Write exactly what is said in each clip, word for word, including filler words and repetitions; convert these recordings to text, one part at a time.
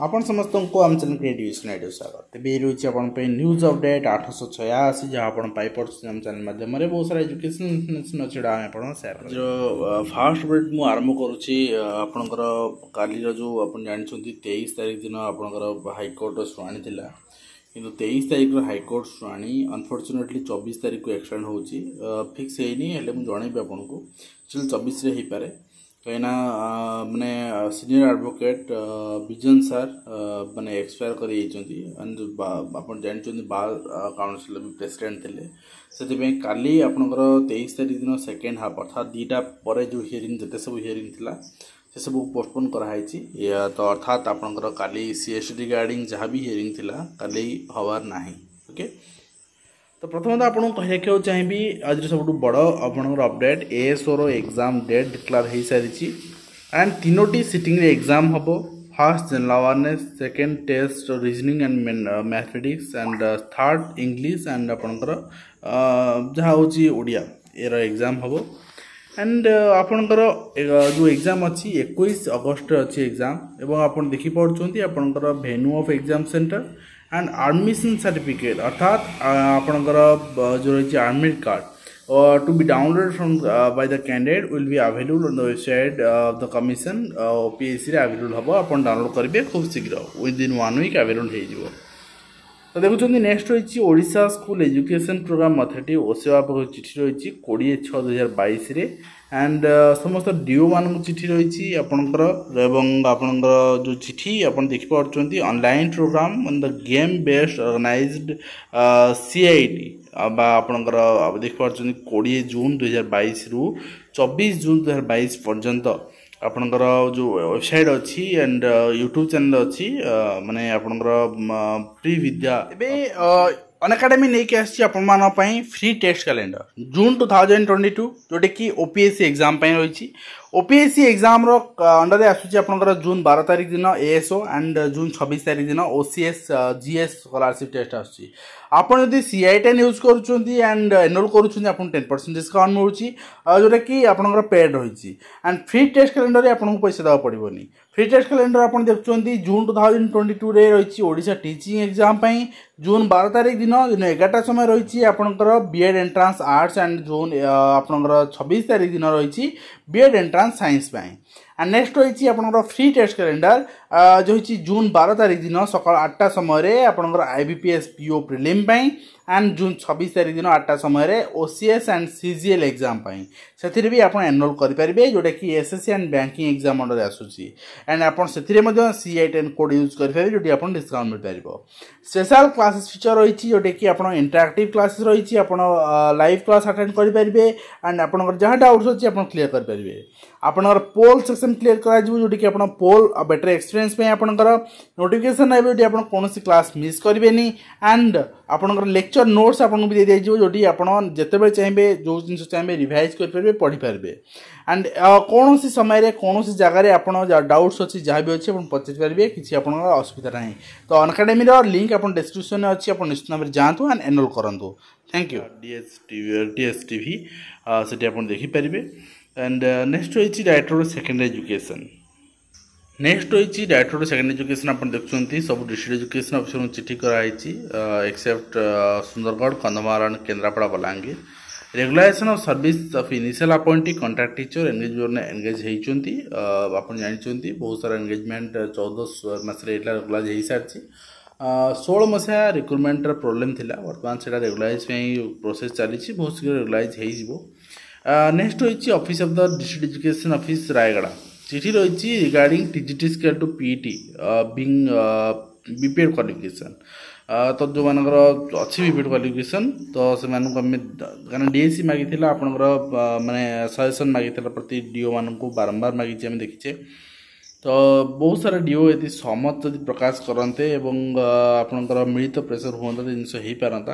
आपण समस्त को आम चैनल क्रिएटिव स्वागत तेज रही है न्यूज अपडेट आठ सौ छयासी जहाँ आप आम चैनल माध्यम बहुत सारा एजुकेशन इनफॉरमेशन अच्छी आप सेयार जो फास्ट अपडेट मुझे आरंभ करुच्ची आपणकर काली जो आप जानते तेईस तारीख दिन आपणकर हाइकोर्ट शुणी थी कि तेईस तारीख हाइकोर्ट शुणी अनफर्चुनेटली चौबीस तारीख को एक्सटेंड हो फिक्स होनी जनइबी आपन को चल चौबीस हो पारे कहीं माने सीनियर एडवोकेट विजन सर माने एक्सपायर कर जानते बार काउंसिल प्रेसिडेंट थे से काली आपनकर तेईस तारीख दिन सेकेंड हाफ अर्थात दीटा पर जो हियरिंग जिते सब हियरिंग थिला से सब पोस्टपोन कराई तो अर्थात आपनकर काली सीएचटी रिगार्डिंग जहाँ भी हियरिंग थिला काली हवार नाही ओके। तो प्रथम आपको कह रखा चाहिए आज सब बड़ आपंकर update ASO exam date declare हो सारी एंड तीनोटी सिटिंग रे एग्जाम हम first general awareness second test reasoning and mathematics and third English and आपंकर जहाँ हूँ ओडिया यार एग्जाम हम एंड आपंकर जो एग्जाम अच्छी इक्कीस अगस्ट अच्छी एग्जाम एवं आप देखिपुं आपंकर venue of exam centre and admission certificate अर्थात आपणकर जो रही admit card to be download from by the candidate will be available on the website of the commission OPSC available हम आप डाउनलोड करेंगे खूब शीघ्र विदिन वन वीक अवेलेबल हो। तो देखुं नेक्स्ट रही Odisha school education programme authority ओसेवा चिठी रही कोड़े छः दुई हजार बैश एंड समस्त डीओ मान चिठी रही आपणकर आपणकर जो चिठी आप देखिपुं online programme on the game based organised CIT आपणकर देखिपुं कोड़े जून दुई हजार बैश रु चौबीस जून दुई हजार बैश पर्यंत आपणकर जो वेबसाइट अच्छी एंड यूट्यूब चैनल अच्छी माने आपणकर फ्री विद्या एबे अनअकाडेमी नहीं आसी आपण free test calendar June two thousand twenty two जोटा कि ओपीएससी एग्जाम रही ओपीएससी एग्जाम रो अंडर आसूची आपणकर जून बारह तारीख दिन एएसओ एंड जून छब्बीस तारीख दिन ओसीएस जीएस स्कॉलरशिप टेस्ट आसूची आपन यदि सीआईटी यूज करुछंती एंड एनरोल करुछंती आपन टेन परसेंट डिस्काउंट मिलुची जोटा कि आपणकर पेड रही एंड फ्री टेस्ट कैलेंडर आपन को पैसा देवा पड़िबोनी फ्री टेस्ट कैलेंडर आपन देखुछंती June two thousand twenty two रे रही ओडिशा टीचिंग एग्जाम पई जून बारह तारीख दिन दिन एगारटा समय रही आपणकर BEd entrance arts and June आपणकर छब्बीस तारीख दिन रही बीएड एंट्रांस साइंस पई एंड नेक्स्ट रही आपणकर फ्री टेस्ट कैलेंडर जो होची जून बारह तारीख दिन सकाळ आठटा समय आपणकर आईबीपीएस पीओ प्रिलिम पई एंड जून छब्बीस तारीख दिन आठटा समय ओसीएस एंड सीजीएल एग्जाम पई से भी आप एनरोल करेंगे जोटा कि SSC and banking exam under आसूची एंड आप सीआईटी कोड यूज करेंगे जो आप डिस्काउंट मिल पार स्पेशल क्लासेस फीचर रही जोटा कि आप इंटरएक्टिव क्लासेस रही आप लाइव क्लास अटेंड करेंगे एंड आप जहाँ डाउट्स अच्छी आप क्लीयर करेंगे आपनकर पोल सेक्शन क्लीयर करा जोटा कि आप पोल बेटर एक्सपीरियंस पे आपनकर नोटिफिकेशन आइबो जोटी आप कौन क्लास मिस करेंगे एंड आपनकर लेक्चर नोट्स आपन भी दे दियो जोटी आपन जतेबे चाहिए जो जिन चाहिए रिवाइज कर पारे पढ़ी पारे एंड कौन सी समय कौन सी जगह आप डाउट्स अच्छी जहाँ भी अच्छी पचारि पारे किसी आप असुविधा ना तो अनअकाडेमी लिंक आप डिस्क्रिप्शन में अच्छी आप निश्चित भाव में जातु एंड एनरोल करूँ thank you DS TV DS TV से आप देखिपारे एंड नेक्स्ट रही डायरेक्टर सेकेंडरी एजुकेशन नेक्स्ट रही डायरेक्टर सेकेंडरी एजुकेशन आप देखुं सब डिस्ट्रिक्ट एजुकेशन ऑफिसर चिठी कराई except Sundargarh Kandhamal and Kendrapara Balangir regularisation of service of initial appointee contract teacher engage engage होती आप जानते बहुत सारा एंगेजमेंट चौदह मास रेगुलाइज हो सारी षोल मसीहा रिक्रुटमेंट प्रोब्लेम थिला बर्तमान से रेगुलाइज प्रोसेस चली बहुत शीघ्र रेगुलाइज हो। नेक्स्ट रही office of the district education office Rayagada चिठी रही regarding TGT scale to PET being BPEd qualification तो जो मानकर अच्छी बीपीएड क्वालिफिकेशन तो से कारण डीएससी मागी आपंकर माने सजेसन मागी प्रति डीओ मान को बारंबार मागी आम देखीचे तो बहुत सारा डीओ यदि सहमत यदि प्रकाश करते आपंकर मिलित प्रेसर हुआ जिनस हो पारता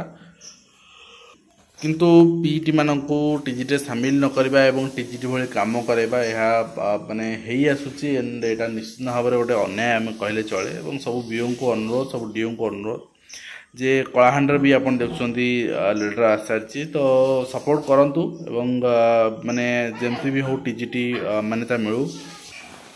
किंतु पीईटी मानू टीजीटी सामिल न करवा एवं टीजीटी भली काम करवा यह माने हेई आसुची एंड एटा निश्चित भाव में गोटे अन्याय आम कहले चले और सब बीओ को अनुरोध सब डीओ को अनुरोध जे कलाहांडर भी आप देखुं लेटर आस सारी तो सपोर्ट करूँ एवं माने जमती भी हो टीजीटी मान्यता मिलू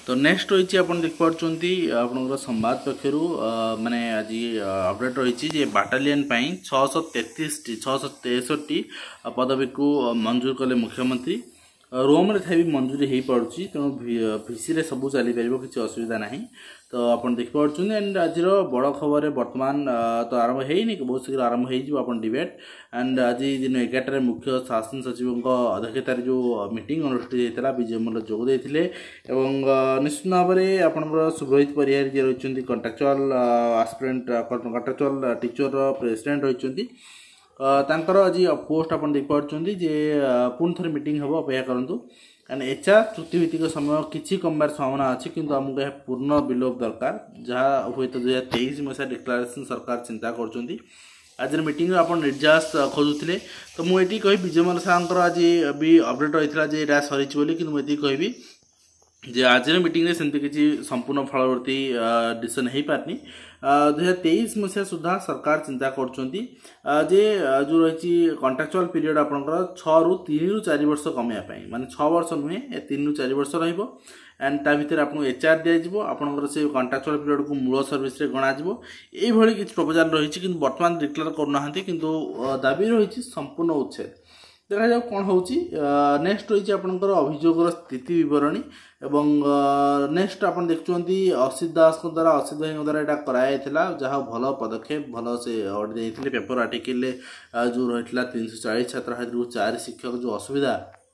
तो नेक्स्ट रही आप देखिपुंट आप संवाद पक्षर माने आज अपडेट रही बाटालियन छःश तेतीस छःश तेसठी पदवी को मंजूर कले मुख्यमंत्री रोम रे भी मंजूरी हो पार्टी तेणु भिसी रे सब चली पार किसी असुविधा ना तो आप देखिपुंट एंड आज बड़ खबर बर्तमान तो आरंभ होनी बहुत शीघ्र आरंभ हो डिबेट एंड आज दिन एगारटे मुख्य शासन सचिव अध्यक्षतार जो मीटिंग अनुष्ठित होता विजय मल्ल जोग देते निश्चित भाव में आप सुब्रहित परिहार जी रही contractual aspirant contractual teacher president रही तांकर आज पोस्ट आप देखिपुंट जे पुणी थे मीटिंग हम अपेक्षा करूँ एंड एचआर चुक्तिभित्तिक समय किसी कमबार संभावना अच्छी किंतु आमको यह पूर्ण विलोप दरकार जहाँ हुए तो दुई हजार तेईस मसीहा डिक्लारेसन सरकार चिंता कर आज मीटिंग आप निर्यास खोजुले तो मुझे कह विजय मल्ल सार आज भी अपडेट रही है सरी कि मुझे कहबी जे आज मीटिंग रे सेमती किसी संपूर्ण फलवर्ती डिसीजन हो पारनी दुई हजार तेईस मसीहा सुधा सरकार चिंता कर जे जो रही कंट्राक्चुअल पीरियड आपंकर छु तीन रु चार वर्ष कमाई माने छह वर्ष नुहे तीन रु चार वर्ष रहिबो एंड ता भितर आपको एचआर दिया आपंकर से कंट्राक्चुअल पीरियड को मूल सर्विस रे गणा ये किसी प्रपोजाल रही कि बर्तमान डिक्लेयर करना किंतु दाबी रही संपूर्ण उच्छेद देखा जाऊ कौन होची नेक्स्ट रही आपंकर अभियोगर स्थिति बरणी एवं नेक्स्ट आप देखुंत असित दास द्वारा असित भाई द्वारा यहाँ कराइला जहाँ भल पदक्षेप भल से ऑर्डर पेपर आर्टिकल जो रही तीन सौ चालीस छात्र चार शिक्षक जो असुविधा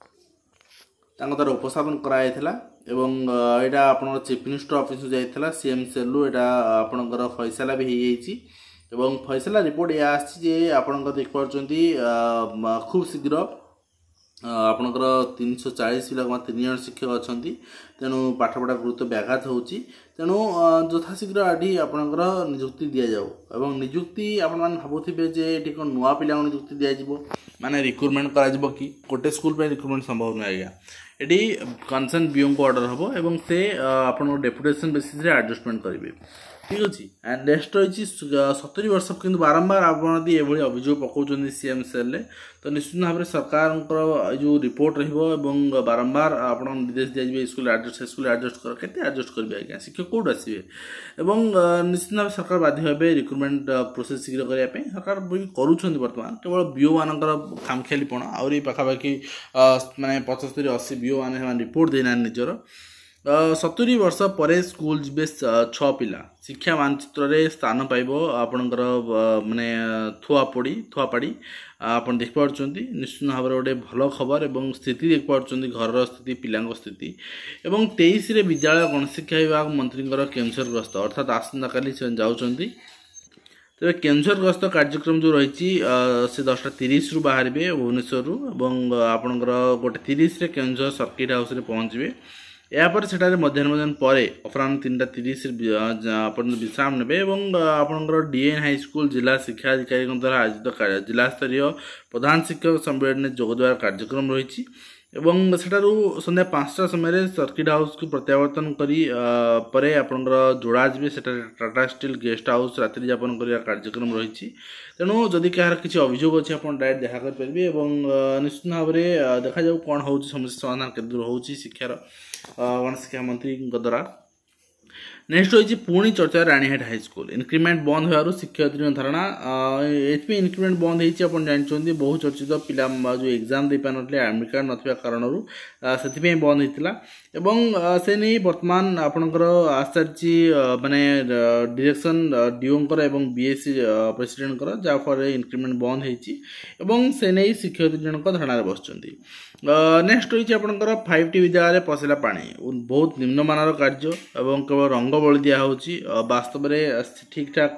द्वारा उपस्थापन कराइला एवं यहाँ आप चीफ मिनिस्टर ऑफिस जाइला सीएम सेलु यहाँ आपंकर फैसला भी हो जाइए एवं फैसला रिपोर्ट या आपंकर देखिपुंट खूब शीघ्र आपंकर तीन सौ चालीस पिला तीन जन शिक्षक अच्छा तेणु पाठपढ़ा गुरुत्व व्याघात होची तेणु यथाशीघ्र आदि आपंकर नियुक्ति दि जाऊ एवं नियुक्ति आपण मैंने भावुवे जे ये कौन नुआ पिला नियुक्ति दिज्व माने रिक्रुटमेंट कर कि गोटे स्कूल पे रिक्रुटमेंट संभव नुह आज्ञा ये कनसर्न बीओ को ऑर्डर हम एवं से आप डेपुटेशन बेसिस रे एडजस्टमेंट करेंगे ठीक अच्छे एंड नेक्स्ट रही सतुरी वर्ष किंतु बारंबार आप ये अभियोग पकाउछन्ती सीएम सेल तो निश्चित भाव में सरकार जो रिपोर्ट रही बारंबार आप निर्देश दिया स्कूल एडजस्ट स्कूल एडजस्ट कर केते एडजस्ट करेंगे आज्ञा शिक्षक कौट आसवे एवं निश्चित भाव सरकार बाध्य हे रिक्रुटमेंट प्रोसेस शीघ्र करने सरकार भी करुँच बर्तमान केवल बीओ मानकर खामखियालीपण आहरी पाखापाखि माने पचस्तरी अशी बीओ मैंने रिपोर्ट देना निजर सतुरी वर्ष पर स्कूल जीवे छः पिला शिक्षा मानचित्र रे स्थान पाइब आपणकर माने थुआपड़ी थुआपाड़ी आप देखिपुंट निश्चित भाव में गोटे भल खबर एवं स्थिति देखिपुंट घर स्थिति पिला स्थिति एवं तेईस रे विद्यालय गणशिक्षा विभाग मंत्री केन्दुझर गस्त अर्थात आसंता काली से जाउछन्ती तेरे केन्दुझर गस्त कार्यक्रम जो रही से दसटा तीस रु बाहर भुवनेश्वर एवं आपणकर गोटे तीस रे केन्दुझर सर्किट हाउस रे पहुँचे यापर सेठारे मध्याह्न मध्याह्न पर अपराह तीन टा तीस विश्राम ने आपंकर डीएन हाई स्कूल जिला शिक्षा अधिकारी द्वारा आयोजित जिला स्तरीय प्रधान शिक्षक सम्मेलन में जोग देवार कार्यक्रम रही एवं सेठारु संध्या पांचटा समय सर्किट हाउस को प्रत्यावर्तन करी परे आपंकर जोड़ा जी सेठारे टाटा स्टील गेस्ट हाउस रात्रि यापन कर कार्यक्रम रही तेणु जदि कहार किसी अभियोग अच्छे आप डायरेक्ट देखा करेंगे निश्चित भाव में देखा जाऊ कौन हो समस्या समाधान के दूर हो शिक्षार गणशिक्षा मंत्री द्वारा नेक्स्ट रही पुणी चर्चा रानीहाट हाई स्कूल इनक्रिमेंट बंद हो शिक्षयित्री धारणा ये इनक्रिमेंट बंद हो जानते बहु चर्चित पिला जो एग्जाम दे पारे एडमिट कार्ड ना कारण से बंद होता एवं से नहीं बर्तमान आपणकर आसारी माने डायरेक्शन डीओंकर एवं बीएससी प्रेसिडेंट जहाँफल इनक्रिमेंट बंद होती से नहीं शिक्षयित्री जनक धारणा बस नेक्स्ट रही आपंकर फाइव टी विद्यालय पशिला पानी बहुत निम्नमान कार्य एवं केवल रंग बलि दिया वास्तव में ठीक ठाक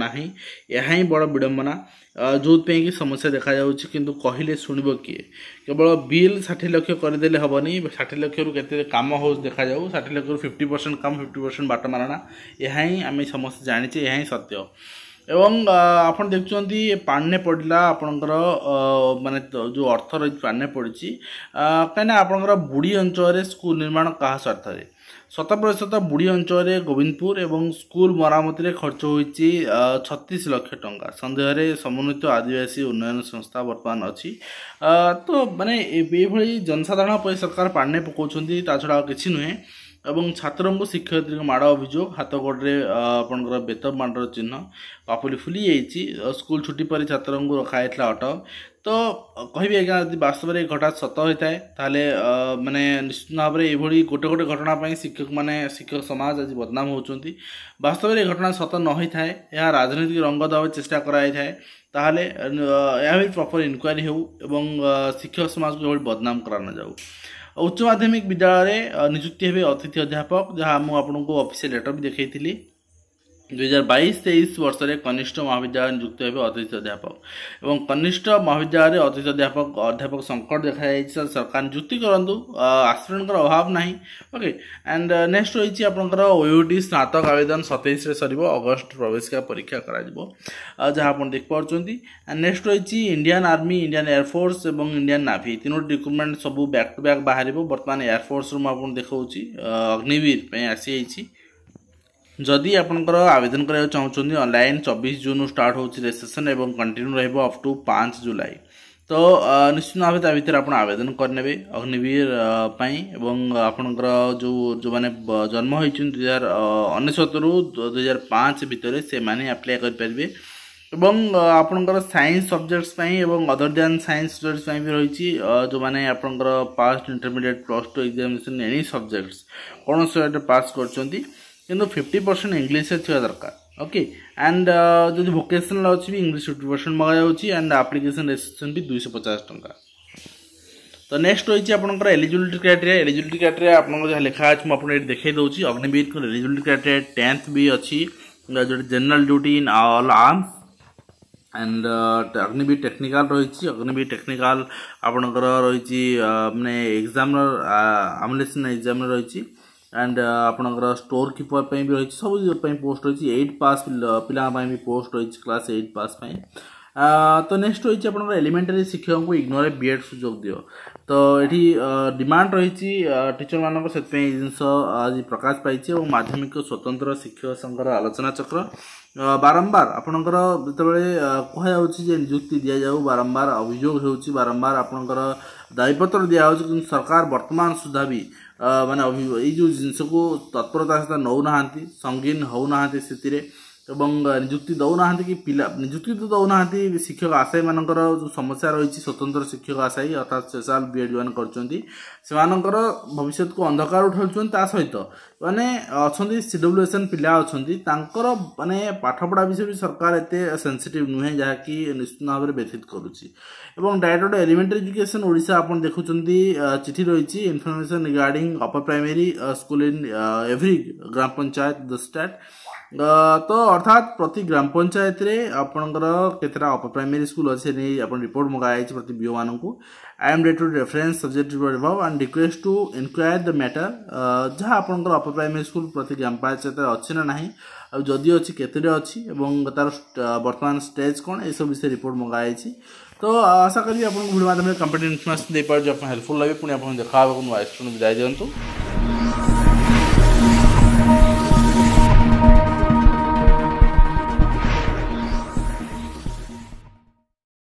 कर बड़ विडंबना जो कि समस्या देखा जाउछि किंतु कहले शुणब किए केवल बिल षाठी लक्ष करदे हेनी षाठी लक्ष रु के कम हो देखा जाऊ षाठी लक्ष फिफ्टी परसेंट कम फिफ्टी परसेंट बाट मारणा यह आम समस्त जाचे यह सत्य एवं आप देखुं पाने पड़ा आपणकर माने जो अर्थ रही पाने पड़ी कहीं आपणकर बुड़ी अंचल स्कूल निर्माण क्या स्वार्थ शत प्रतिशत बुड़ी अंचल गोविंदपुर एवं स्कूल मरामती खर्च होती छत्तीस लक्ष टंका सन्देह समन्वित आदिवासी उन्नयन संस्था बर्तमान अच्छी तो माने ये जनसाधारण पर सरकार पाने पकाउछन्ती ता छड़ा किछि नुहे एवं छात्र को शिक्षयित्री माड़ अभियोग हाथ गोड़े आपंकर बेत माड़ चिन्ह पापुली फुली जाइए स्कूल छुट्टी पर छात्र को रखाई अट तो कहि आज्ञा यदि वास्तव में घटा सत होता है ताले माने निश्चित भाव में ये गोटे गोटे घटना शिक्षक माने शिक्षक समाज आज बदनाम होती वास्तव में घटना सत न होता है यह राजनीतिक रंग देवा चेष्टा कराई थाए ताहले यह प्रॉपर इनक्वारी हो एवं शिक्षक समाज को बदनाम कराना जाऊ उच्च माध्यमिक विद्यालय नियुक्ति हे अतिथि अध्यापक जहाँ मुझे ऑफिशियल लेटर भी देखी दुई हजार बैश तेईस वर्ष में कनिष्ठ महाविद्यालय नियुक्त हे अतिथि अध्यापक एवं कनिष्ठ महाविद्यालय अतिथि अध्यापक अध्यापक संकट देखा सरकार नियुक्ति करूँ आस्पिरेंट अभाव ना ओके एंड नेक्स्ट रही आपंकर ओयूटी स्नातक आवेदन सतैश सर अगस्ट प्रवेश का परीक्षा करा जहाँ आप देखिपुंट एंड नेक्स्ट रही इंडियन आर्मी इंडियन एयरफोर्स और इंडियन नाभी तीनो रिक्रुटमेंट सब बैक टू बैक बाहर बर्तमान एयरफोर्स मुझे देखा अग्निवीर आसी जदि आपंकर आवेदन करा चाहते ऑनलाइन चौबीस जून स्टार्ट हो रेजिस्ट्रेशन एवं कंटिन्यू रहिबो अप टू पाँच जुलाई तो निश्चित भाव ता भितर आपण आवेदन करने अग्निवीर एवं आपणकर जो जो माने जन्म होइछन दुई हजार अनेशत रु दुई हजार पाँच भितर से माने अप्लाई करें एवं आपणकर साइंस सब्जेक्ट्स एवं अदर दैन साइंस स्टूडेंट्स भी रही जो माने आपणकर passed intermediate plus two examination any subjects कौन से पास करछंती किंतु फिफ्टी परसेंट इंग्लीश थी दरकार ओके एंड जो वोकेशनल अच्छी भी इंग्लीश फिफ्टी परसेंट मगा एंड एप्लिकेशन रेजिस्ट्रेशन भी दुईश पचास टंका तो नेक्स्ट रही आपंकर एलिजिबिलिटी क्राइटेरिया एलिजिबिलिटी क्राइटेरिया आपको जहाँ लिखा अच्छे मुझे देखा दूसरी अग्निवीर को एलिजिबिलिटी क्राइटेरिया टेंथ भी अच्छी जो general duty in all arms and Agniveer technical रही अग्निवीर टेक्निकल आपंकर रही माने एग्जाम एमुलेशन एग्जाम रही एंड आपंकर स्टोर कीपर भी रही सब पोस्ट रही एट पास पिला भी पोस्ट रही क्लास एट पास तो नेक्स्ट रही आपंकर एलिमेंटारी शिक्षक को इग्नोर बीएड सुजोग दियो तो ये डिमांड रही टीचर मान से जिनस आज प्रकाश पाई माध्यमिक स्वतंत्र शिक्षक संघर आलोचना चक्र बारंबार आपणकर जो नियुक्ति दि जाऊ बारंबार अभियोग हो बारंबार आपणकर दायीपत्र दिखाई सरकार वर्तमान सुधा भी माने ये जो जिनस को तत्परता सहित नौना संगीन होना स्थिति एवं नियुक्ति दौना कि पिला नियुक्ति तो दौना शिक्षक आशायी मानकर जो समस्या रही स्वतंत्र शिक्षक आशायी अर्थात स्पेशल बीएड जो कर भविष्य को अंधकार उठाऊँ सहित माने अच्छा सीडब्ल्यूएसएन पिला अच्छा माने पाठपढ़ा विषय भी सरकार एत सेंसिटिव नुहे जहाँकि निश्चित भाव में व्यथित करुच्ची डायरेक्ट एलिमेंटरी एजुकेशन ओडिशा आप देखुं चिठी रही information regarding upper primary school in every gram panchayat the state तो अर्थात प्रति ग्राम पंचायत रे आपणकर केतरा अपर प्राइमरी स्कूल अच्छे नहीं आप रिपोर्ट मंगाई प्रति बीओ मान को I am read to reference subject above and request to enquire the matter जहाँ आपणकर अपर प्राइमरी स्कूल प्रति ग्राम पंचायत अच्छी ना नहीं जदि अच्छी केते अच्छी तार वर्तमान स्टेज कौन ये सब विषय रिपोर्ट मंगाई तो आशा करी आपको वीडियो माध्यम कंप्लीट इन्फॉर्मेशन दे पार हेल्पफुल लगे पुणी आप देखा नुआ स्टूडेंट विदाय दिंतु।